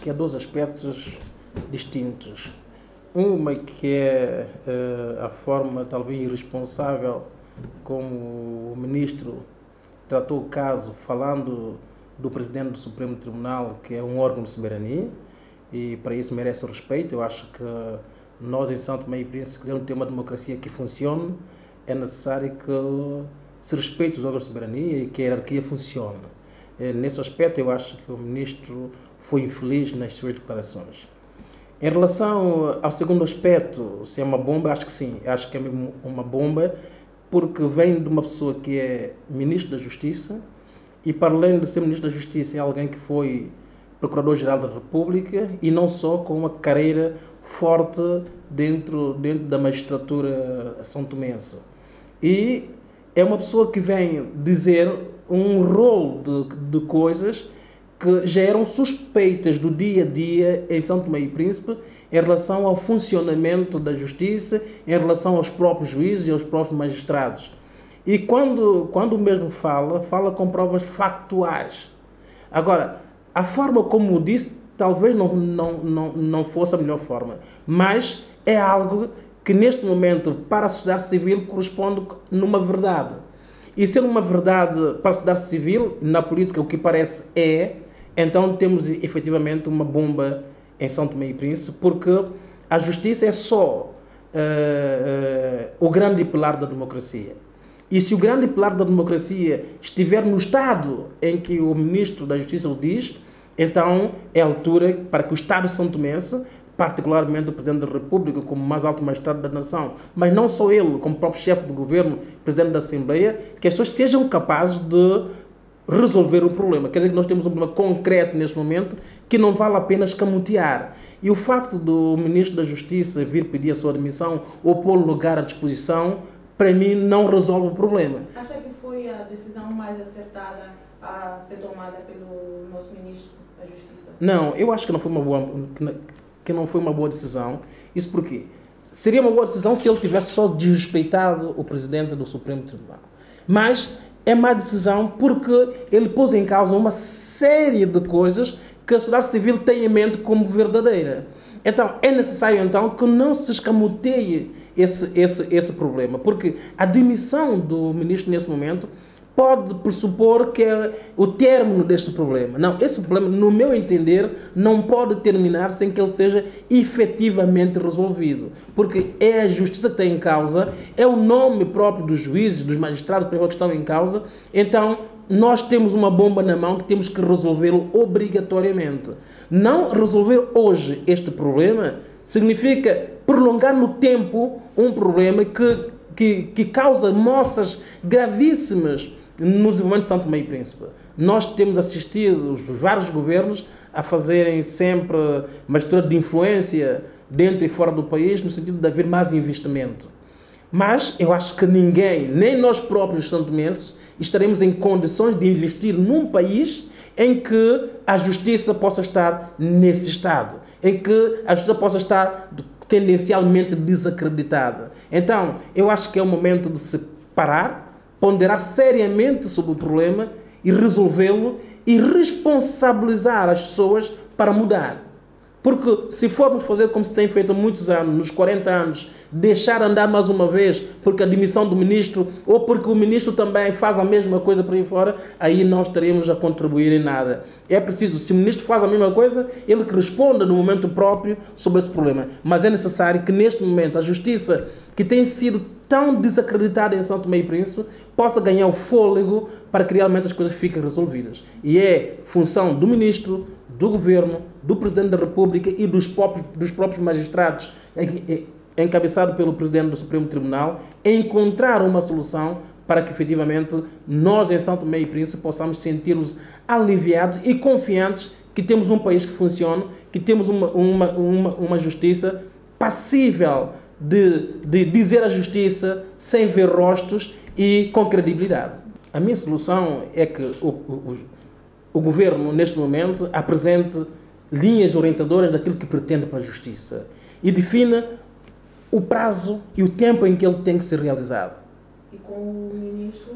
que há dois aspectos distintos. Uma que é a forma talvez irresponsável como o ministro tratou o caso, falando do presidente do Supremo Tribunal, que é um órgão de soberania, e para isso merece o respeito. Eu acho que nós em São Tomé e Príncipe, se quisermos ter uma democracia que funcione, é necessário que se respeite os órgãos de soberania e que a hierarquia funcione. Nesse aspecto, eu acho que o ministro foi infeliz nas suas declarações. Em relação ao segundo aspecto, se é uma bomba, acho que sim. Acho que é mesmo uma bomba, porque vem de uma pessoa que é ministro da Justiça e, para além de ser ministro da Justiça, é alguém que foi Procurador-Geral da República e não só com uma carreira forte dentro da magistratura são-tomense. E é uma pessoa que vem dizer um rol de coisas que já eram suspeitas do dia a dia em São Tomé e Príncipe em relação ao funcionamento da justiça, em relação aos próprios juízes e aos próprios magistrados. E quando o mesmo fala com provas factuais. Agora, a forma como disse talvez não fosse a melhor forma, mas é algo que neste momento para a sociedade civil corresponde numa verdade. E sendo uma verdade para a sociedade civil, na política o que parece então temos efetivamente uma bomba em São Tomé e Príncipe, porque a justiça é só o grande pilar da democracia. E se o grande pilar da democracia estiver no estado em que o ministro da Justiça o diz, então é a altura para que o Estado são-tomense, particularmente o Presidente da República como mais alto magistrado da nação, mas não só ele, como próprio chefe do governo, Presidente da Assembleia, que as pessoas sejam capazes de resolver o problema. Quer dizer que nós temos um problema concreto neste momento que não vale a pena escamotear. E o facto do Ministro da Justiça vir pedir a sua admissão ou pôr lugar à disposição, para mim, não resolve o problema. Acha que foi a decisão mais acertada a ser tomada pelo nosso Ministro da Justiça? Não, eu acho que não foi uma boa decisão. Isso porque seria uma boa decisão se ele tivesse só desrespeitado o Presidente do Supremo Tribunal. Mas é má decisão porque ele pôs em causa uma série de coisas que a sociedade civil tem em mente como verdadeira. Então, é necessário então que não se escamoteie esse problema, porque a demissão do ministro nesse momento pode pressupor que é o término deste problema. Não, esse problema, no meu entender, não pode terminar sem que ele seja efetivamente resolvido. Porque é a justiça que está em causa, é o nome próprio dos juízes, dos magistrados que estão em causa. Então, nós temos uma bomba na mão que temos que resolvê-lo obrigatoriamente. Não resolver hoje este problema significa prolongar no tempo um problema que causa moças gravíssimas no desenvolvimento de São Tomé e Príncipe. Nós temos assistido os vários governos a fazerem sempre uma mistura de influência dentro e fora do país, no sentido de haver mais investimento. Mas eu acho que ninguém, nem nós próprios santomenses, estaremos em condições de investir num país em que a justiça possa estar nesse estado, em que a justiça possa estar tendencialmente desacreditada. Então, eu acho que é o momento de se parar, ponderar seriamente sobre o problema e resolvê-lo e responsabilizar as pessoas para mudar. Porque se formos fazer como se tem feito há muitos anos, nos 40 anos, deixar andar mais uma vez porque a demissão do ministro ou porque o ministro também faz a mesma coisa por aí fora, aí não estaremos a contribuir em nada. É preciso, se o ministro faz a mesma coisa, ele que responda no momento próprio sobre esse problema. Mas é necessário que neste momento a justiça, que tem sido tão desacreditada em São Tomé e Príncipe, possa ganhar o fôlego para que realmente as coisas fiquem resolvidas. E é função do ministro, do governo, do Presidente da República e dos próprios magistrados, encabeçado pelo Presidente do Supremo Tribunal, encontrar uma solução para que efetivamente nós em São Tomé e Príncipe possamos sentir-nos aliviados e confiantes que temos um país que funciona, que temos uma justiça passível de dizer a justiça sem ver rostos e com credibilidade. A minha solução é que o governo, neste momento, apresente linhas orientadoras daquilo que pretende para a justiça e defina o prazo e o tempo em que ele tem que ser realizado. e com o ministro...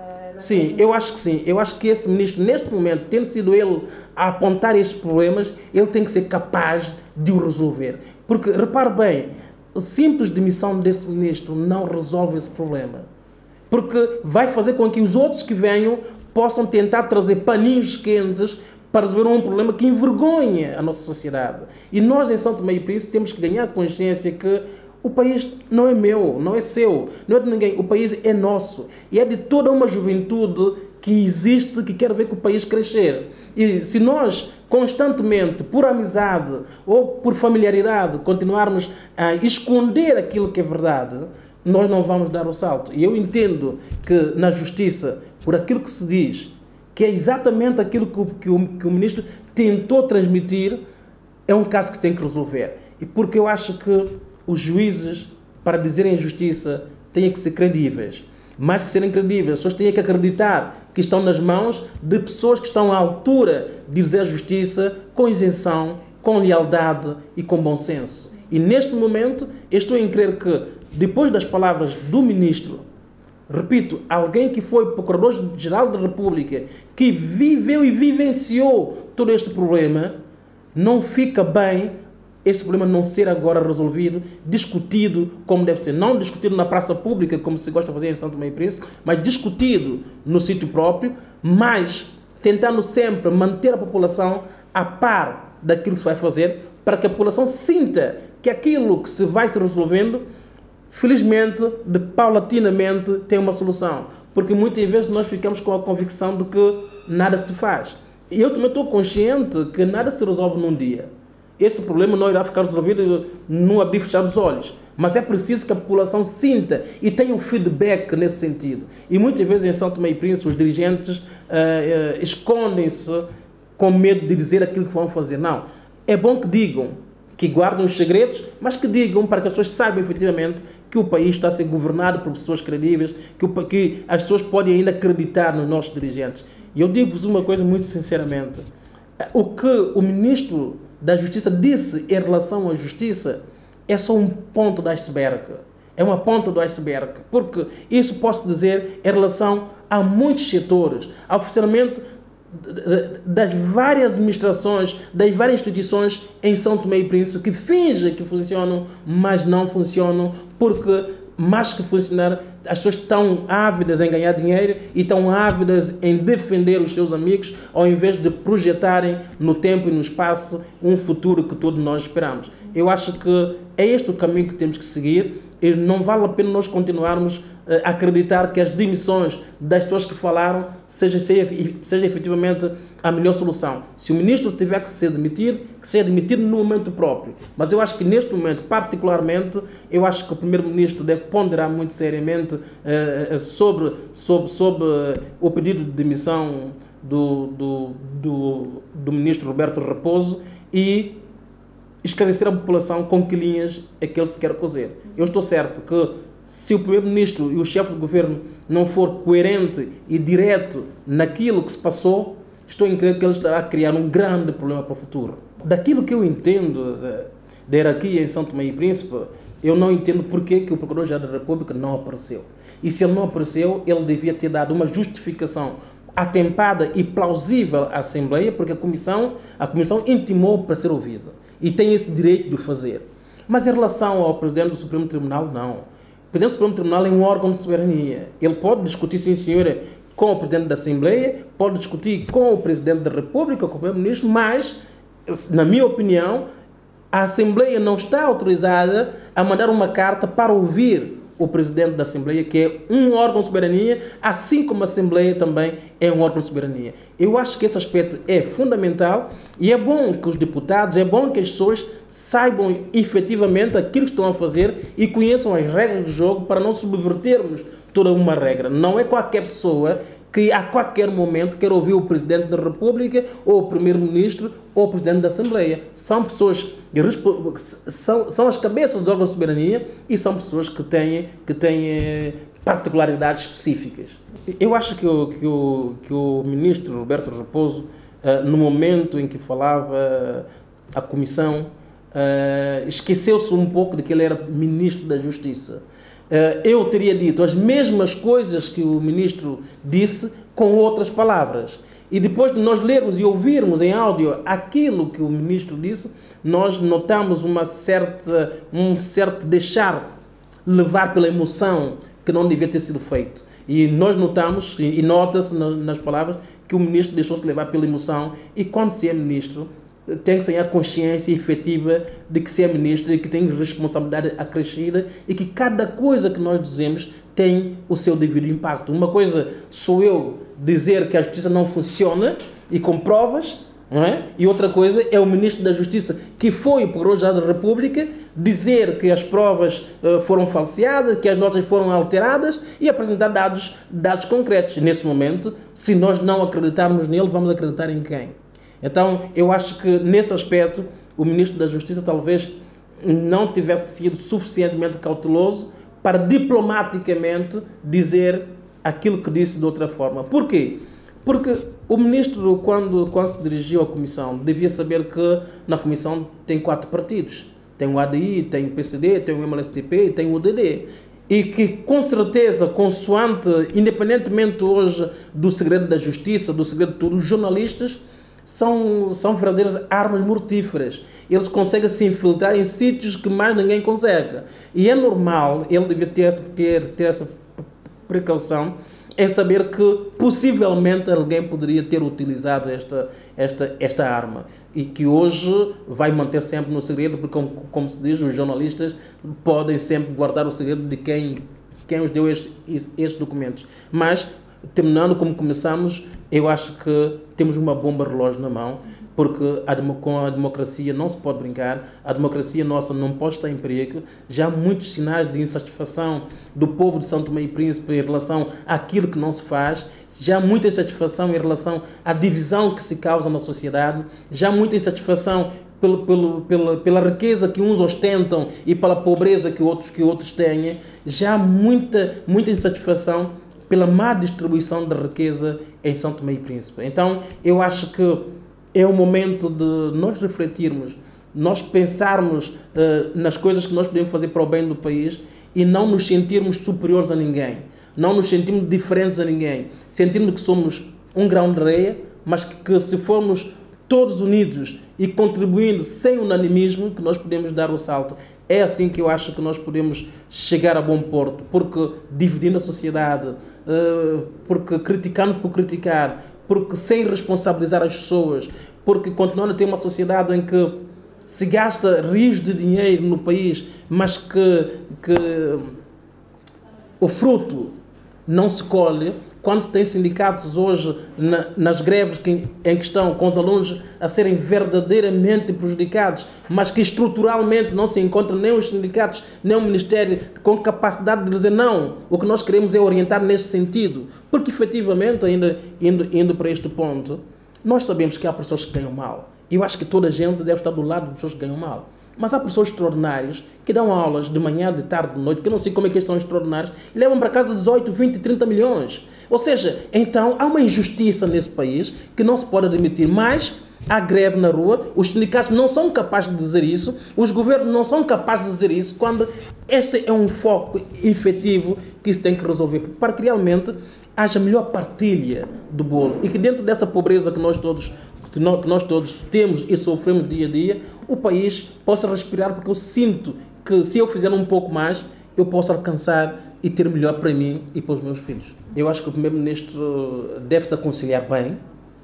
Sim, eu acho que sim. Eu acho que esse ministro, neste momento, tendo sido ele a apontar estes problemas, ele tem que ser capaz de o resolver. Porque, repare bem, a simples demissão desse ministro não resolve esse problema. Porque vai fazer com que os outros que venham possam tentar trazer paninhos quentes para resolver um problema que envergonha a nossa sociedade. E nós, em São Tomé e Príncipe, temos que ganhar consciência que o país não é meu, não é seu, não é de ninguém. O país é nosso. E é de toda uma juventude que existe, que quer ver que o país crescer. E se nós constantemente, por amizade ou por familiaridade, continuarmos a esconder aquilo que é verdade, nós não vamos dar o salto. E eu entendo que na justiça, por aquilo que se diz, que é exatamente aquilo que o ministro tentou transmitir, é um caso que tem que resolver. E porque eu acho que os juízes, para dizerem a justiça, têm que ser credíveis. Mais que serem credíveis, as pessoas têm que acreditar que estão nas mãos de pessoas que estão à altura de dizer a justiça com isenção, com lealdade e com bom senso. E neste momento, eu estou em crer que, depois das palavras do ministro, repito, alguém que foi Procurador-Geral da República, que viveu e vivenciou todo este problema, não fica bem este problema não ser agora resolvido, discutido como deve ser. Não discutido na praça pública, como se gosta de fazer em São Tomé e Príncipe, mas discutido no sítio próprio, mas tentando sempre manter a população a par daquilo que se vai fazer, para que a população sinta que aquilo que se vai se resolvendo, felizmente, paulatinamente, tem uma solução. Porque muitas vezes nós ficamos com a convicção de que nada se faz. E eu também estou consciente que nada se resolve num dia. Esse problema não irá ficar resolvido num abrir e fechar os olhos. Mas é preciso que a população sinta e tenha um feedback nesse sentido. E muitas vezes em São Tomé e Príncipe os dirigentes escondem-se com medo de dizer aquilo que vão fazer. Não. É bom que digam, que guardem os segredos, mas que digam para que as pessoas saibam efetivamente que o país está a ser governado por pessoas credíveis, que as pessoas podem ainda acreditar nos nossos dirigentes. E eu digo-vos uma coisa muito sinceramente. O que o ministro da Justiça disse em relação à justiça é só um ponto do iceberg. É uma ponta do iceberg. Porque isso posso dizer em relação a muitos setores, ao funcionamento das várias administrações, das várias instituições em São Tomé e Príncipe que fingem que funcionam, mas não funcionam, porque mais que funcionar, as pessoas estão ávidas em ganhar dinheiro e estão ávidas em defender os seus amigos, ao invés de projetarem no tempo e no espaço um futuro que todos nós esperamos. Eu acho que é este o caminho que temos que seguir e não vale a pena nós continuarmos a acreditar que as demissões das pessoas que falaram seja efetivamente a melhor solução. Se o ministro tiver que ser demitido, que seja demitido no momento próprio. Mas eu acho que neste momento, particularmente, eu acho que o primeiro-ministro deve ponderar muito seriamente sobre o pedido de demissão do ministro Roberto Raposo e esclarecer a população com que linhas é que ele se quer cozer. Eu estou certo que se o primeiro-ministro e o chefe de governo não for coerente e direto naquilo que se passou, estou em crer que ele estará a criar um grande problema para o futuro. Daquilo que eu entendo da hierarquia em São Tomé e Príncipe, eu não entendo porque que o Procurador-Geral da República não apareceu. E se ele não apareceu, ele devia ter dado uma justificação atempada e plausível à Assembleia, porque a Comissão intimou para ser ouvida. E tem esse direito de o fazer. Mas em relação ao Presidente do Supremo Tribunal, não. O Presidente do Supremo Tribunal é um órgão de soberania. Ele pode discutir, sim senhora, com o Presidente da Assembleia, pode discutir com o Presidente da República, com o Primeiro-Ministro, mas, na minha opinião, a Assembleia não está autorizada a mandar uma carta para ouvir o Presidente da Assembleia, que é um órgão de soberania, assim como a Assembleia também é um órgão de soberania. Eu acho que esse aspecto é fundamental e é bom que os deputados, é bom que as pessoas saibam efetivamente aquilo que estão a fazer e conheçam as regras do jogo para não subvertermos toda uma regra. Não é qualquer pessoa que a qualquer momento quer ouvir o Presidente da República ou o Primeiro-Ministro ou o Presidente da Assembleia. São pessoas são as cabeças do órgão de soberania e são pessoas que têm particularidades específicas. Eu acho que o ministro Roberto Raposo, no momento em que falava a comissão, esqueceu-se um pouco de que ele era ministro da Justiça. eu teria dito as mesmas coisas que o ministro disse com outras palavras. E depois de nós lermos e ouvirmos em áudio aquilo que o ministro disse, nós notamos um certo deixar levar pela emoção que não devia ter sido feito. E nós notamos, e nota-se nas palavras, que o ministro deixou-se levar pela emoção, e quando se é ministro, tem que ter a consciência efetiva de que se é ministro e que tem responsabilidade acrescida e que cada coisa que nós dizemos tem o seu devido impacto. Uma coisa sou eu dizer que a justiça não funciona e com provas, não é? E outra coisa é o ministro da Justiça, que foi o Procurador-Geral da República, dizer que as provas foram falseadas, que as notas foram alteradas e apresentar dados concretos. Nesse momento, se nós não acreditarmos nele, vamos acreditar em quem? Então, eu acho que nesse aspecto, o ministro da Justiça talvez não tivesse sido suficientemente cauteloso para diplomaticamente dizer aquilo que disse de outra forma. Por quê? Porque o ministro, quando se dirigiu à Comissão, devia saber que na Comissão tem 4 partidos. Tem o ADI, tem o PCD, tem o MLSTP e tem o UDD. E que, com certeza, consoante, independentemente hoje do segredo da justiça, do segredo de tudo, os jornalistas são verdadeiras armas mortíferas. Eles conseguem se infiltrar em sítios que mais ninguém consegue. E é normal, ele devia ter essa precaução em saber que possivelmente alguém poderia ter utilizado esta arma. E que hoje vai manter sempre no segredo, porque, como se diz, os jornalistas podem sempre guardar o segredo de quem os deu estes documentos. Mas, terminando como começamos, eu acho que temos uma bomba relógio na mão, porque com a democracia não se pode brincar, a democracia nossa não pode estar em perigo. Já há muitos sinais de insatisfação do povo de São Tomé e Príncipe em relação àquilo que não se faz, já há muita insatisfação em relação à divisão que se causa na sociedade, já há muita insatisfação pela riqueza que uns ostentam e pela pobreza que outros têm, já há muita insatisfação pela má distribuição da riqueza em São Tomé e Príncipe. Então, eu acho que é o momento de nós refletirmos, nós pensarmos nas coisas que nós podemos fazer para o bem do país e não nos sentirmos superiores a ninguém, não nos sentirmos diferentes a ninguém, sentirmos que somos um grão de areia, mas que se formos todos unidos e contribuindo sem unanimismo, que nós podemos dar o salto. É assim que eu acho que nós podemos chegar a bom porto, porque dividindo a sociedade, porque criticando por criticar, porque sem responsabilizar as pessoas, porque continuando a ter uma sociedade em que se gasta rios de dinheiro no país, mas que o fruto não se colhe. Quando se tem sindicatos hoje nas greves em questão, com os alunos a serem verdadeiramente prejudicados, mas que estruturalmente não se encontram nem os sindicatos, nem o Ministério com capacidade de dizer não, o que nós queremos é orientar nesse sentido. Porque efetivamente, ainda indo para este ponto, nós sabemos que há pessoas que ganham mal. Eu acho que toda a gente deve estar do lado de pessoas que ganham mal. Mas há pessoas extraordinárias que dão aulas de manhã, de tarde, de noite, que eu não sei como é que eles são extraordinários, e levam para casa 18, 20, 30 milhões. Ou seja, então há uma injustiça nesse país que não se pode admitir. Mas há greve na rua, os sindicatos não são capazes de dizer isso, os governos não são capazes de dizer isso, quando este é um foco efetivo que se tem que resolver, para que realmente haja melhor partilha do bolo e que dentro dessa pobreza que nós todos temos e sofremos dia a dia, o país possa respirar, porque eu sinto que se eu fizer um pouco mais, eu posso alcançar e ter melhor para mim e para os meus filhos. Eu acho que o primeiro-ministro deve-se aconselhar bem,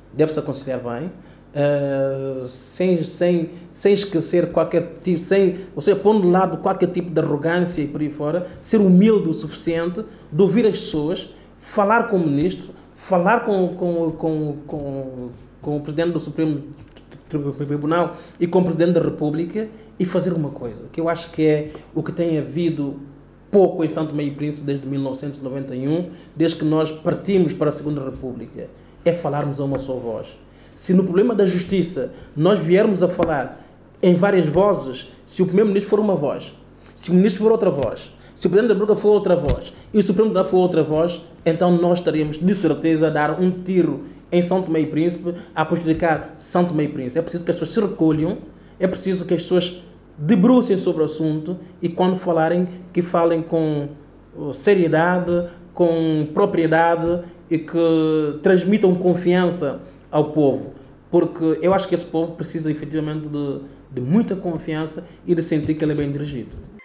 sem esquecer qualquer tipo, ou seja, pondo de lado qualquer tipo de arrogância e por aí fora, ser humilde o suficiente, de ouvir as pessoas, falar com o ministro, falar com o Presidente do Supremo Tribunal e com o Presidente da República e fazer uma coisa, que eu acho que é o que tem havido pouco em São Tomé e Príncipe desde 1991, desde que nós partimos para a Segunda República, é falarmos a uma só voz. Se no problema da justiça nós viermos a falar em várias vozes, se o Primeiro-Ministro for uma voz, se o Ministro for outra voz, se o Presidente da República for outra voz e o Supremo Tribunal for outra voz, então nós estaríamos de certeza a dar um tiro em São Tomé e Príncipe, a prejudicar São Tomé e Príncipe. É preciso que as pessoas se recolham, é preciso que as pessoas debrucem sobre o assunto e quando falarem, que falem com seriedade, com propriedade e que transmitam confiança ao povo. Porque eu acho que esse povo precisa efetivamente de muita confiança e de sentir que ele é bem dirigido.